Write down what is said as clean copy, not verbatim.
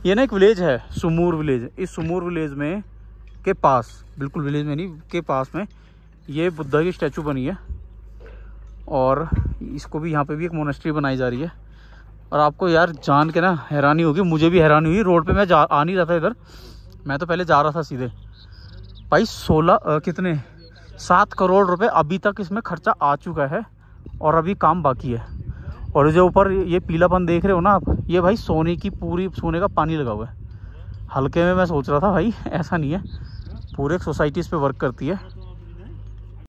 ये ना एक विलेज है, सुमूर विलेज। इस सुमूर विलेज में के पास, बिल्कुल विलेज में नहीं, के पास में ये बुद्धा की स्टैचू बनी है। और इसको भी यहाँ पे भी एक मोनेस्ट्री बनाई जा रही है। और आपको यार जान के ना हैरानी होगी, मुझे भी हैरानी हुई। रोड पे मैं आ नहीं रहा था इधर, मैं तो पहले जा रहा था सीधे। भाई 7 करोड़ रुपए अभी तक इसमें खर्चा आ चुका है और अभी काम बाकी है। और जो ऊपर ये पीलापन देख रहे हो ना आप, ये भाई सोने की पूरी सोने का पानी लगा हुआ है। हल्के में मैं सोच रहा था भाई, ऐसा नहीं है, पूरे एक सोसाइटी इस पे वर्क करती है।